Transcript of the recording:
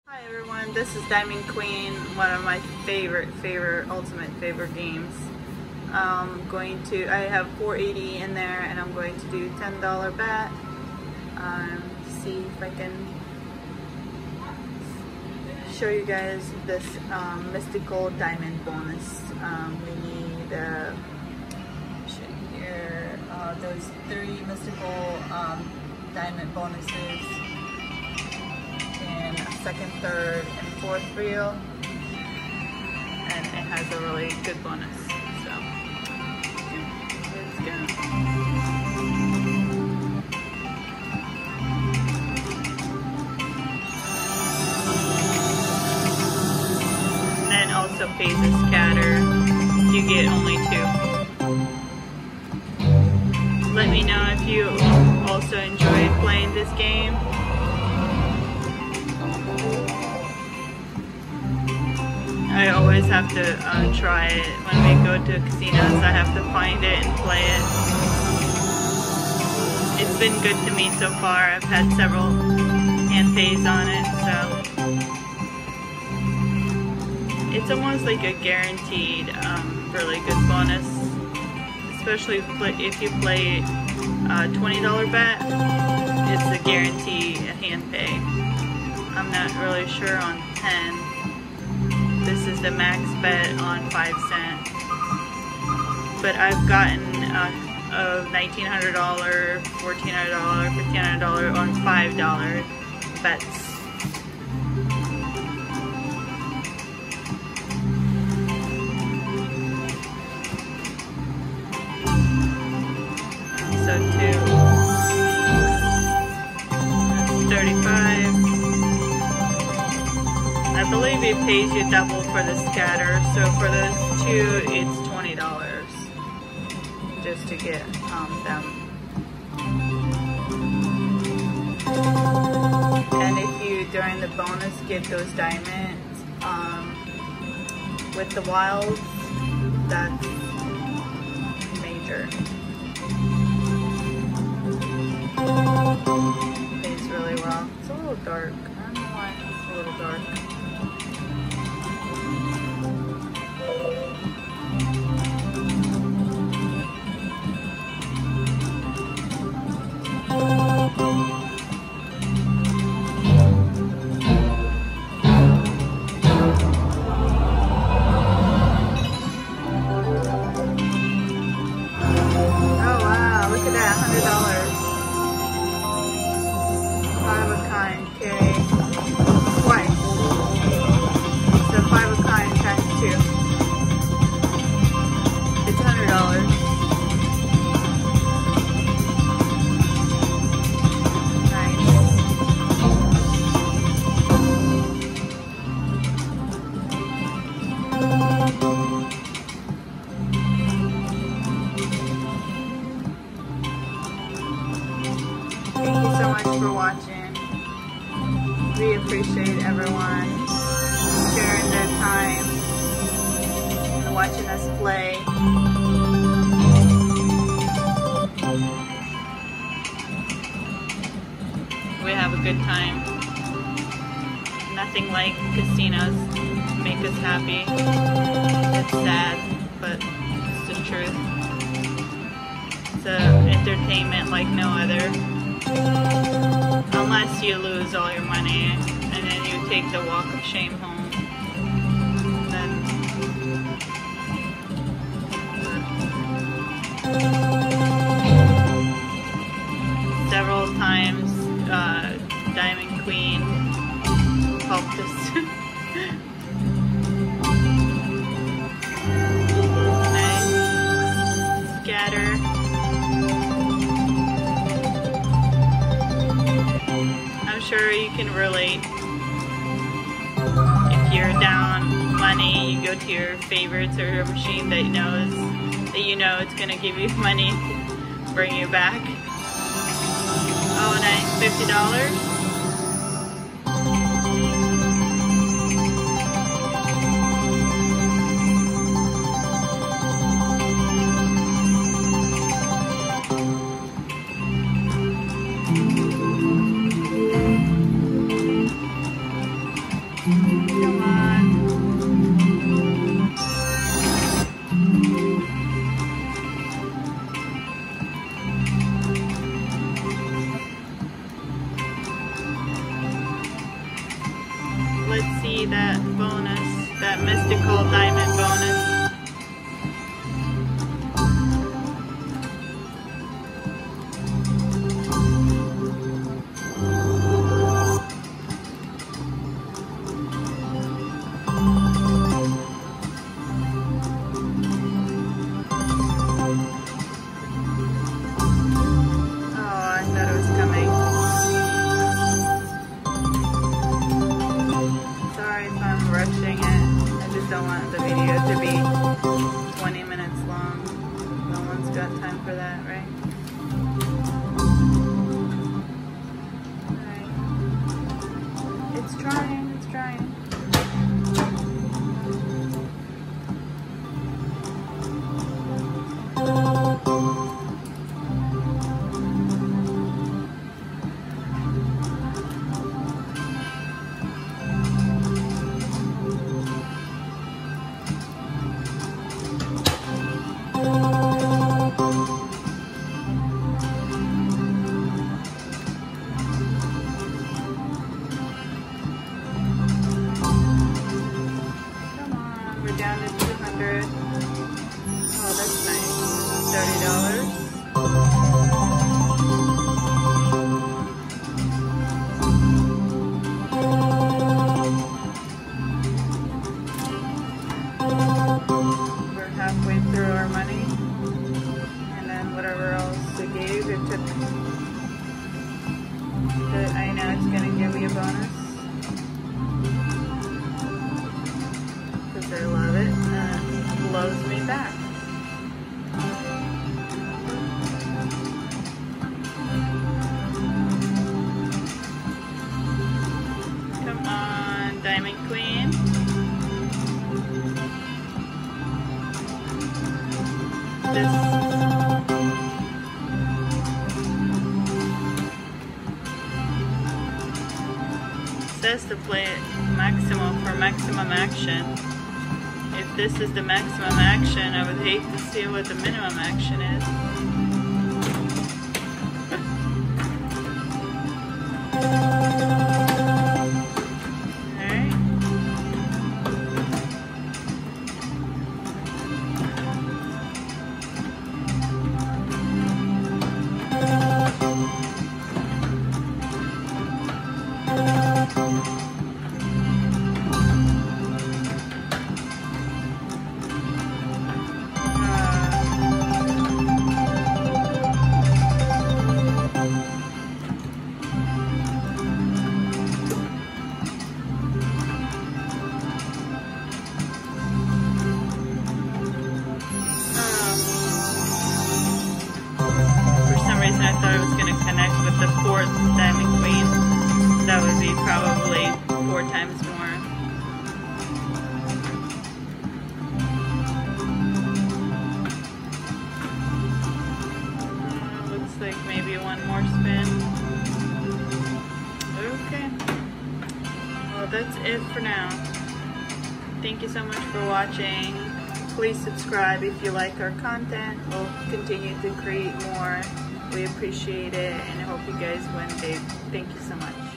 Hi everyone, this is Diamond Queen, one of my favorite ultimate favorite games. I have 480 in there and I'm going to do $10 bet. See if I can show you guys this mystical diamond bonus. We need here those 3 mystical diamond bonuses in second, third, and fourth reel, and it has a really good bonus. So let's go. And then also phases scatter. You get only 2. Let me know if you also enjoyed playing this game. I always have to try it when we go to casinos. I have to find it and play it. It's been good to me so far. I've had several hand pays on it, so it's almost like a guaranteed really good bonus, especially if you play a $20 bet. It's a guarantee hand pay. I'm not really sure on 10. This is the max bet on 5 cents. But I've gotten $1,900, $1,400, $1,500 on $5 bets. So 2. That's 35. I believe it pays you double for the scatter, so for the 2 it's $20 just to get them. And if you during the bonus get those diamonds with the wilds, that's major. Pays really well. It's a little dark. I don't know why it's a little dark. Thank you so much for watching. We appreciate everyone sharing their time and watching us play. We have a good time. Nothing like casinos make us happy. It's sad, but it's the truth. It's an entertainment like no other. Unless you lose all your money and then you take the walk of shame home. Then several times Diamond Queen helped us. Nice. Scatter. I'm sure you can relate. If you're down money, you go to your favorites or a machine that you know it's gonna give you money, bring you back. Oh, nice, $50. see that bonus, that mystical diamond bonus. Rushing it. I just don't want the video to be 20 minutes long. No one's got time for that, right? Alright. It's trying, it's trying. Down to 200. Oh, that's nice. $30. We're halfway through our money, and then whatever else it gave, it took. I know it's gonna give me a bonus. I love it, and it blows me back. Come on, Diamond Queen. This says to play it maximum for maximum action. If this is the maximum action, I would hate to see what the minimum action is. Alright. I thought it was going to connect with the 4th Diamond Queen. That would be probably 4 times more. Looks like maybe one more spin. Okay. Well, that's it for now. Thank you so much for watching. Please subscribe if you like our content. We'll continue to create more. We appreciate it, and I hope you guys win big. Thank you so much.